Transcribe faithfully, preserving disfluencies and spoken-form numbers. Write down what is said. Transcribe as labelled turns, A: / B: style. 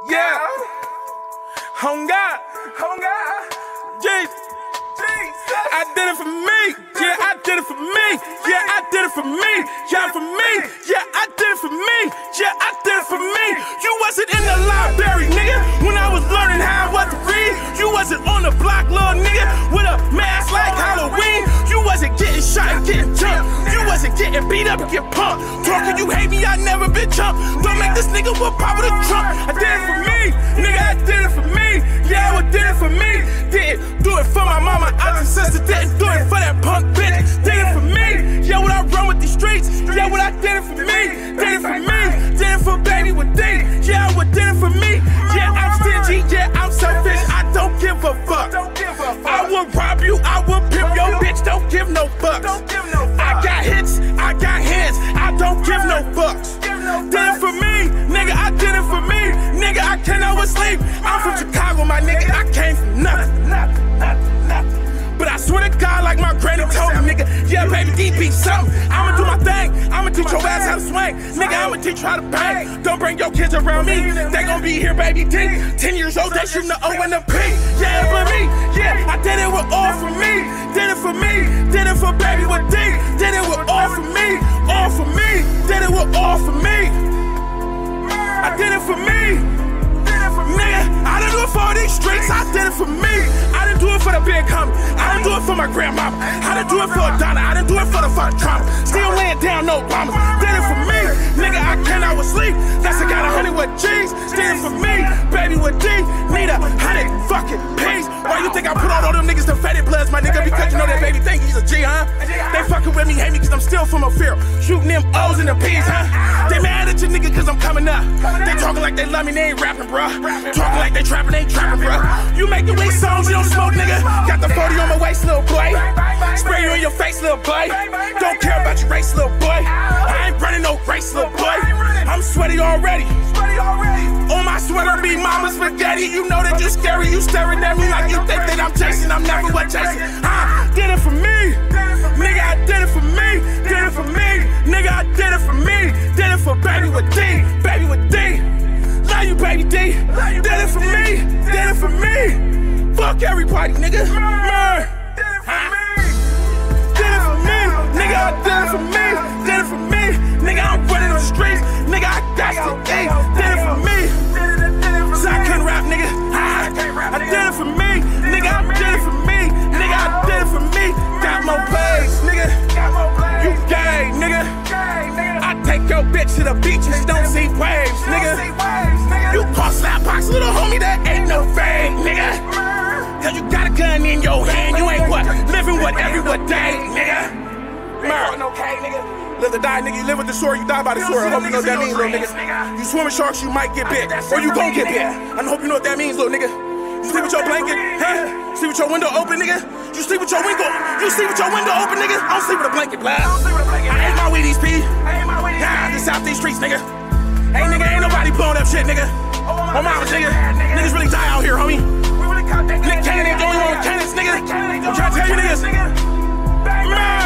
A: Yeah. On God. On God. Jesus. I did it for me. Yeah, I did it for me. Yeah, I did it for me. Yeah, for me. Yeah, I did it for me. Yeah, I did it for me. You wasn't in the library, nigga, when I was learning how what to read. You wasn't on the block, little nigga, with a mask like Halloween. You wasn't getting shot and getting jumped. You wasn't getting beat up and get pumped. Talking you hate me, I never been chumped. Don't make this nigga whip pop with a trump. I did it for me, nigga, I did it for me. Yeah, I did it for me. Didn't do it for my mama, auntie, sister. Didn't do it for that punk bitch. Did it for me. Yeah, when I run with these streets. Yeah, when I did it for me. Did it for me. Did it for baby with D. Yeah, I would did it for me. Yeah, I'm stingy. Yeah, I'm selfish. I don't give a fuck. I will rob you. I will pimp your bitch. Don't give no fucks. I got hits. I got hands. I don't give no fucks. Did it for me, nigga. I did it for me, nigga. I cannot sleep. I'm from Chicago, my nigga. I came from nothing, nothing, nothing, nothing. But I swear to God, like my granny told me, nigga, yeah, baby, D be something. I'ma do my thing. I'ma teach your ass how to swing. Nigga, I'ma teach you how to bang. Don't bring your kids around me. They gon' be here, baby D. Ten years old, they shooting the O and the P. Yeah, for me. Yeah, I did it with all for me. Did it for me. Did it for baby with D. Did it with all for me. All for me. Did it with all for me. I did it for me. Nigga, I didn't do it for these streets, I did it for me. I didn't do it for the big homie, I didn't do it for my grandmama. I didn't do it for Donna, I didn't do it for the fuck trauma. Still laying down no bombers, did it for me. Nigga, I cannot sleep, that's a got a honey with G's. Did it for me, baby with D. Need a hundred fucking P's. Why you think I put all, all them niggas to faded bloods, my nigga? Because you know that baby think he's a G, huh? They fucking with me, hate me cause I'm still from a fear. Shooting them O's and the P's, huh? They mad at you nigga cause I'm coming up. They talking like they love me, they ain't rapping, bruh. Talking like they trapping, they ain't trapping, bruh. You making weak songs, you don't smoke, nigga. Got the forty on my waist, little boy. Spray you in your face, little boy. Don't care about your race, little boy. I ain't running no race, little boy. I'm sweaty already. On my sweater be mama spaghetti. You know that you scary, you staring at me like you think that I'm chasing. I'm never what chasing. I did it for me. Nigga, I did it for me. Did it for me. Nigga, I did it for me. Did it for baby with D. Baby with D. Love you, baby D. Did it for me. Did it for me. Fuck everybody, nigga. Did it for me. Did it for me. Nigga, I did it for me. Did it for me. Nigga, I'm running the streets. Nigga, I got to eat. Did it for me. So I couldn't rap, nigga. I did it for me. Nigga, I did it for me. Nigga, I did it for me. Got more plays, nigga. You gay, nigga. I take your bitch to the beach and don't see waves, nigga. You call slapbox, little homie, that ain't no fake, nigga. Cause you got a gun in your hand, you ain't what? Living what every day, nigga. Murder. Live to die, nigga. You live with the sword, you die by the sword. I hope you know what that means, little nigga. You swim with sharks, you might get bit. Or you gon' get bit. I hope you know what that means, little nigga. You sleep with your blanket, huh? Sleep with your window open, nigga. You sleep with your window. You sleep with your window open, nigga. I don't sleep with a blanket, blood. I ain't my Wheaties, P. Nah, this out these streets, nigga. Hey, nigga, ain't nobody blowing up shit, nigga. Oh, mama, nigga. Niggas really die out here, homie. Nick Cannon ain't the only one with cannons, nigga. I'm trying to tell you niggas. Man.